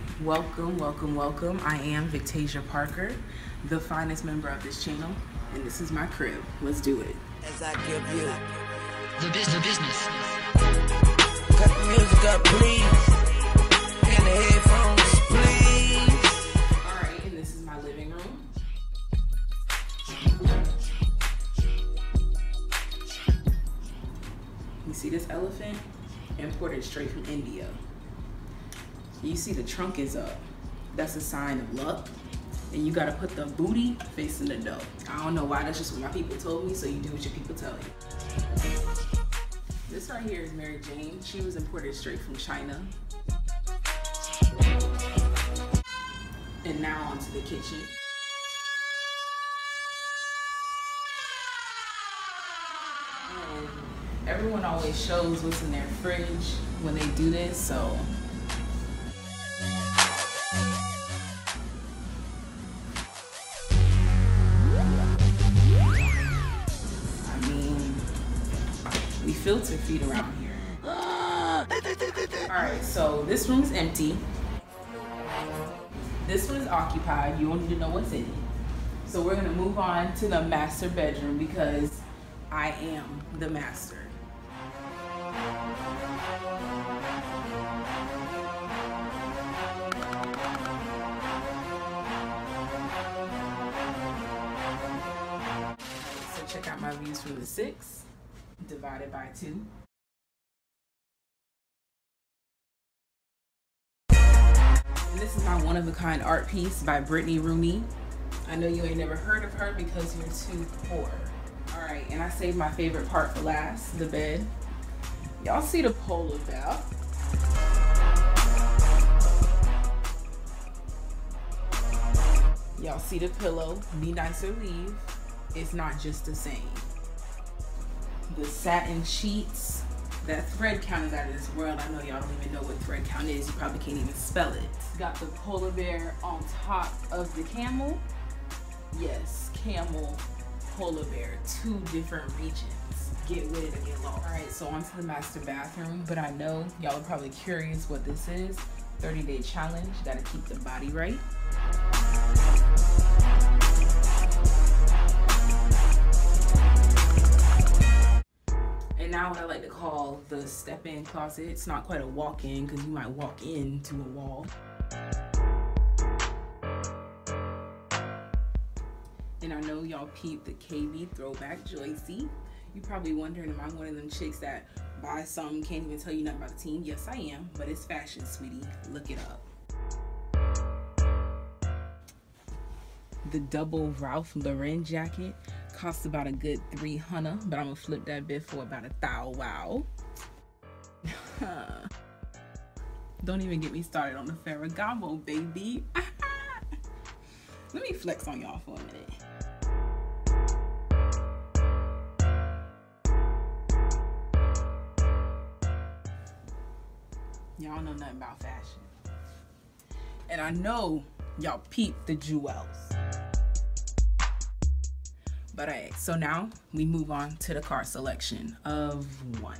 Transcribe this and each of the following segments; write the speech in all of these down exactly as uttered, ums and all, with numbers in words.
welcome, welcome, welcome. I am Victasia Parker, the finest member of this channel, and this is my crib. Let's do it. As I give you the business, the business. Cut the music up, please. And the headphones, please. All right, and this is my living room. You see this elephant? Imported straight from India. You see the trunk is up. That's a sign of luck. And you gotta put the booty facing the dough. I don't know why, that's just what my people told me, so you do what your people tell you. This right here is Mary Jane. She was imported straight from China. And now onto the kitchen. And everyone always shows what's in their fridge when they do this, so. We filter feed around here. Alright, so this room is empty. This one is occupied. You don't need to know what's in it. So we're gonna move on to the master bedroom because I am the master. So check out my views from the six. Divided by two. And this is my one-of-a-kind art piece by Brittany Rooney. I know you ain't never heard of her because you're too poor. All right, and I saved my favorite part for last, the bed. Y'all see the polar bear? Y'all see the pillow, Be Nice or Leave. It's not just the same. The satin sheets, that thread count is out of this world. I know y'all don't even know what thread count is. You probably can't even spell it. Got the polar bear on top of the camel. Yes, camel, polar bear, two different regions. Get with it or get lost. All right, so onto the master bathroom, but I know y'all are probably curious what this is. thirty day challenge, gotta keep the body right. Now what I like to call the step-in closet. It's not quite a walk-in because you might walk into a wall. And I know y'all peeped the K B throwback Joycey. You probably wondering if I'm one of them chicks that buy something, can't even tell you nothing about the team. Yes, I am, but it's fashion, sweetie. Look it up. The double Ralph Lauren jacket costs about a good three hundred, but I'm gonna flip that bit for about a thou wow. Don't even get me started on the Ferragamo, baby. Let me flex on y'all for a minute. Y'all know nothing about fashion. And I know y'all peeped the jewels. But alright, so now we move on to the car selection of one.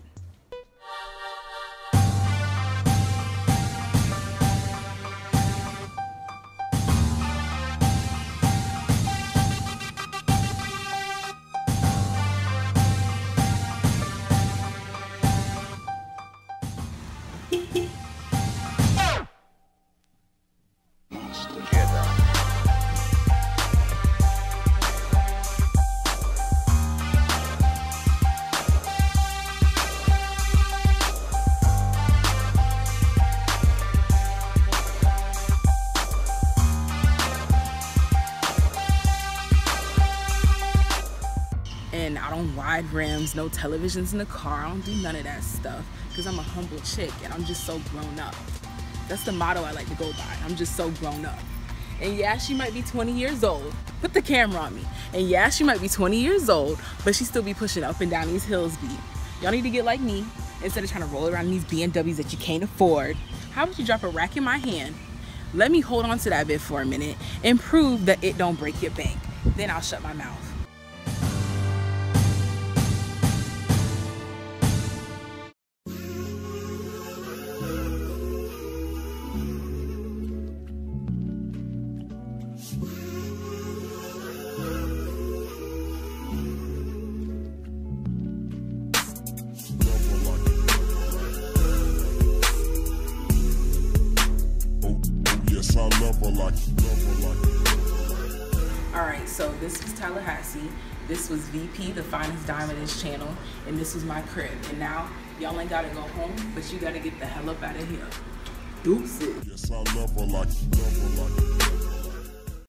And I don't wide rims, no televisions in the car. I don't do none of that stuff because I'm a humble chick and I'm just so grown up. That's the motto I like to go by. I'm just so grown up. And yeah, she might be twenty years old. Put the camera on me. And yeah, she might be twenty years old, but she still be pushing up and down these hills, B. Y'all need to get like me. Instead of trying to roll around in these B M Ws that you can't afford, how about you drop a rack in my hand, let me hold on to that bit for a minute and prove that it don't break your bank. Then I'll shut my mouth. her like you love her like you. Alright, so this was Tallahassee. This was V P, the finest dime of this channel. And this was my crib. And now, y'all ain't gotta go home, but you gotta get the hell up out of here. Deuces. Yes, I love her like you love her like you.